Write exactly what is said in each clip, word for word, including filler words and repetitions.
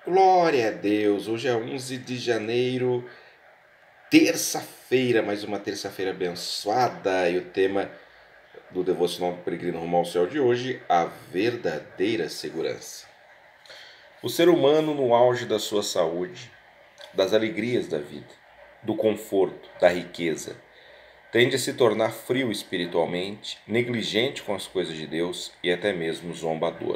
Glória a Deus! Hoje é onze de janeiro, terça-feira, mais uma terça-feira abençoada. E o tema do Devocional do Peregrino Rumo ao Céu de hoje, a verdadeira segurança. O ser humano no auge da sua saúde, das alegrias da vida, do conforto, da riqueza, tende a se tornar frio espiritualmente, negligente com as coisas de Deus e até mesmo zombador.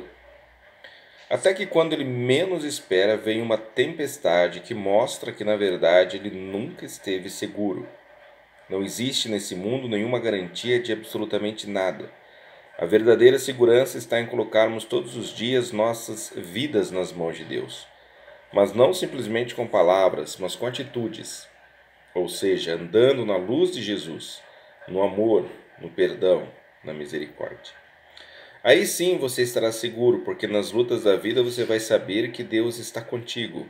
Até que quando ele menos espera, vem uma tempestade que mostra que na verdade ele nunca esteve seguro. Não existe nesse mundo nenhuma garantia de absolutamente nada. A verdadeira segurança está em colocarmos todos os dias nossas vidas nas mãos de Deus. Mas não simplesmente com palavras, mas com atitudes. Ou seja, andando na luz de Jesus, no amor, no perdão, na misericórdia. Aí sim você estará seguro, porque nas lutas da vida você vai saber que Deus está contigo.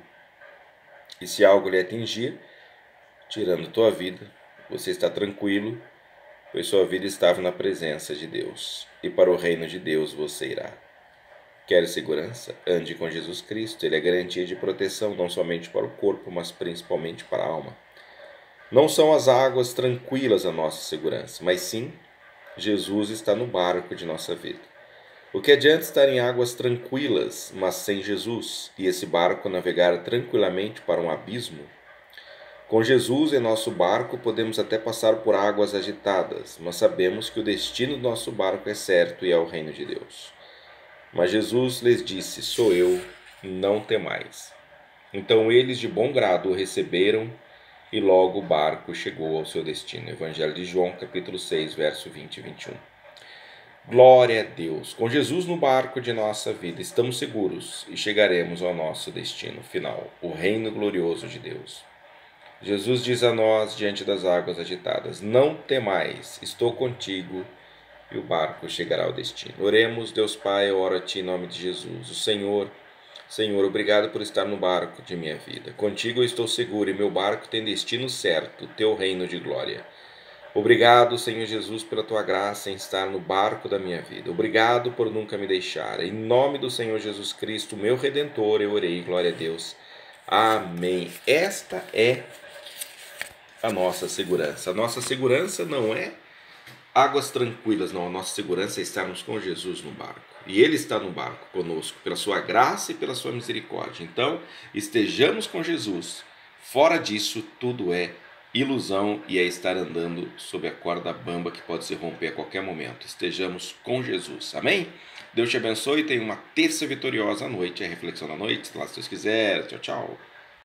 E se algo lhe atingir, tirando tua vida, você está tranquilo, pois sua vida estava na presença de Deus. E para o reino de Deus você irá. Quer segurança? Ande com Jesus Cristo. Ele é garantia de proteção não somente para o corpo, mas principalmente para a alma. Não são as águas tranquilas a nossa segurança, mas sim, Jesus está no barco de nossa vida. O que adianta estar em águas tranquilas, mas sem Jesus, e esse barco navegar tranquilamente para um abismo? Com Jesus em nosso barco, podemos até passar por águas agitadas, mas sabemos que o destino do nosso barco é certo e é o reino de Deus. Mas Jesus lhes disse: Sou eu, não temais. Então eles de bom grado o receberam, e logo o barco chegou ao seu destino. Evangelho de João, capítulo seis, verso vinte e vinte e um. Glória a Deus! Com Jesus no barco de nossa vida, estamos seguros e chegaremos ao nosso destino final, o reino glorioso de Deus. Jesus diz a nós, diante das águas agitadas: Não temais, estou contigo, e o barco chegará ao destino. Oremos. Deus Pai, eu oro a Ti em nome de Jesus. O Senhor, Senhor, obrigado por estar no barco de minha vida. Contigo eu estou seguro e meu barco tem destino certo, Teu reino de glória. Obrigado, Senhor Jesus, pela Tua graça em estar no barco da minha vida. Obrigado por nunca me deixar. Em nome do Senhor Jesus Cristo, meu Redentor, eu orei. Glória a Deus. Amém. Esta é a nossa segurança. A nossa segurança não é águas tranquilas, não. A nossa segurança é estarmos com Jesus no barco. E Ele está no barco conosco, pela Sua graça e pela Sua misericórdia. Então, estejamos com Jesus. Fora disso, tudo é ilusão e é estar andando sob a corda bamba que pode se romper a qualquer momento. Estejamos com Jesus. Amém? Deus te abençoe e tenha uma terça vitoriosa à noite. A reflexão da noite, lá se Deus quiser. Tchau, tchau.